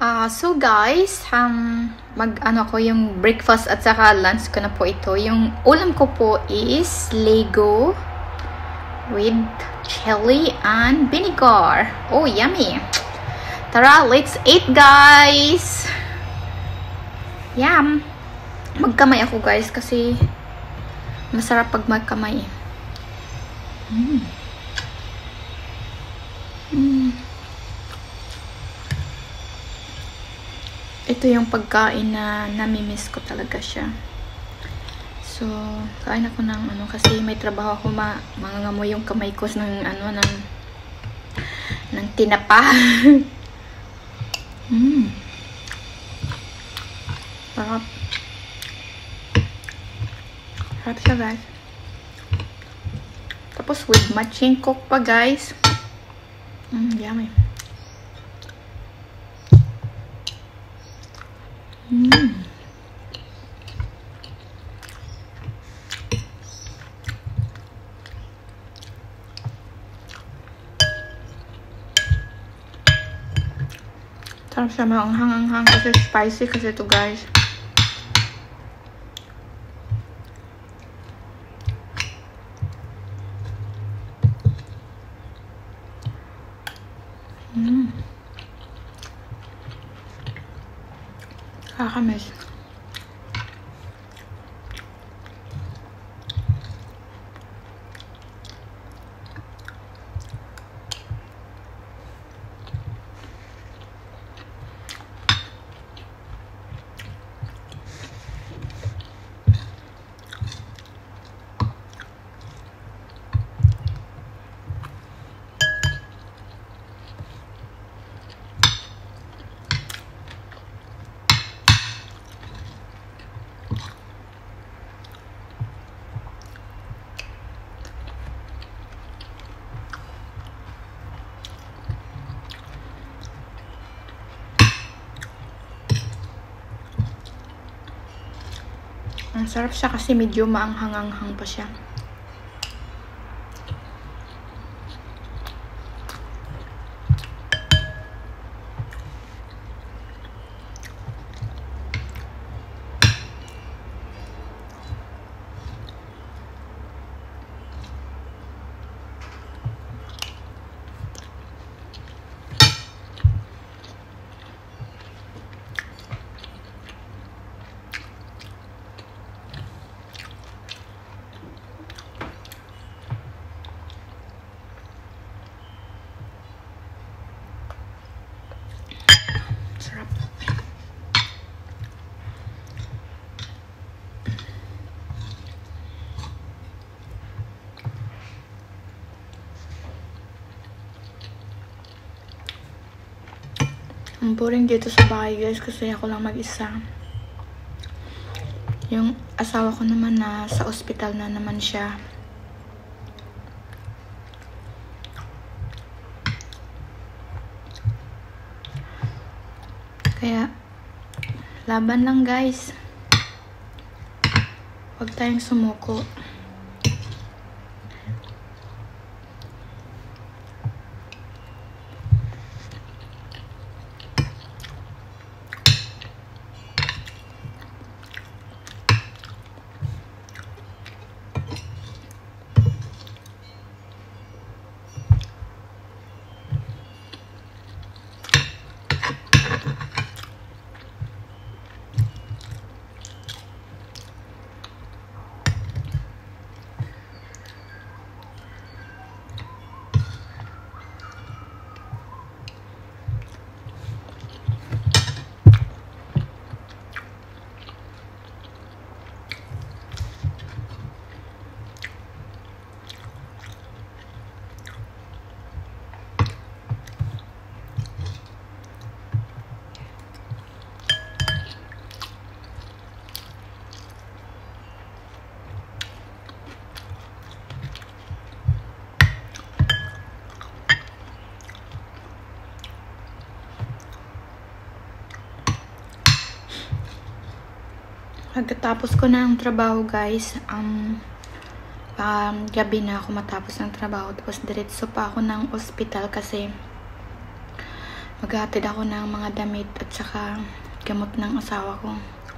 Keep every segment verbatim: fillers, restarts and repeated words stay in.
Uh, so guys, um, mag ano ko yung breakfast at saka lunch ko na po ito. Yung ulam ko po is Lego with chili and vinegar. Oh, yummy. Tara, let's eat guys. Yum. Magkamay ako guys kasi masarap pag magkamay. Mm. Mm. Ito yung pagkain na nami-miss ko talaga siya. So, kain ako ng ano kasi may trabaho ako, ma mangangamoy yung kamay ko ng ano ng ng tinapa. Mm. Sarap. Sarap siya guys. Tapos with matching coke pa guys. Mm, yummy. Mm. Sarap siya, maanghang-anghang kasi spicy kasi ito guys. Mm. Kakamiss. Ang sarap siya kasi medyo maanghang-anghang pa siya. Sarap. Ang boring dito sa bahay guys kasi ako lang mag-isa. Yung asawa ko naman na sa ospital na naman siya. Kaya, laban lang guys. Huwag tayong sumuko. Pagkatapos ko ng trabaho guys, um, um, gabi na ako matapos ng trabaho. Tapos diretso pa ako ng ospital kasi maghatid ako ng mga damit at saka gamot ng asawa ko.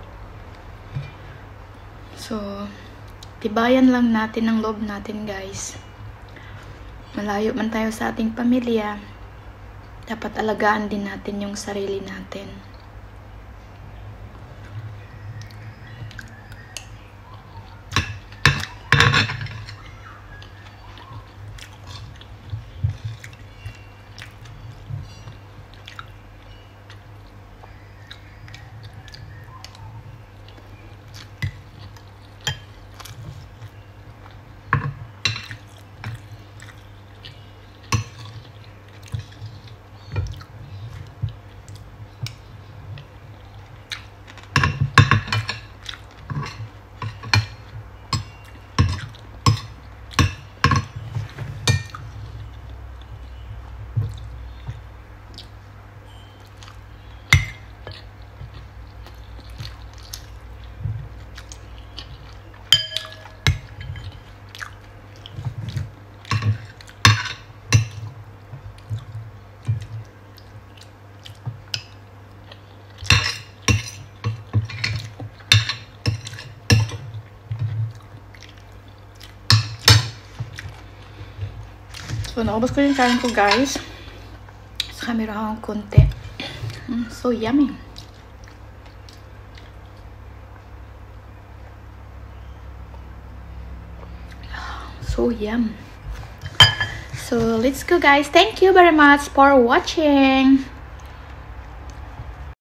So, tibayan lang natin ang loob natin, guys. Malayo man tayo sa ating pamilya, dapat alagaan din natin yung sarili natin. So, naubos ko yung kain ko, guys. Saka meron akong konti. Mm, so, yummy. So, yum. So, let's go, guys. Thank you very much for watching.